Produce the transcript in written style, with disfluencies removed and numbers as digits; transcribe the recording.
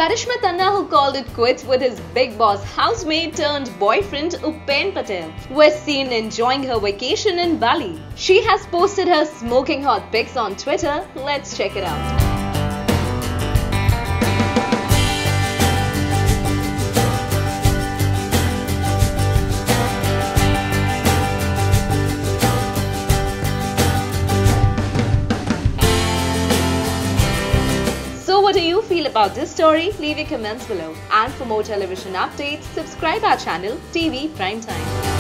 Karishma Tanna, who called it quits with his Bigg Boss housemate turned boyfriend Upen Patel, was seen enjoying her vacation in Bali. She has posted her smoking hot pics on Twitter. Let's check it out. So what do you feel about this story? Leave your comments below. And for more television updates, subscribe our channel TV Primetime.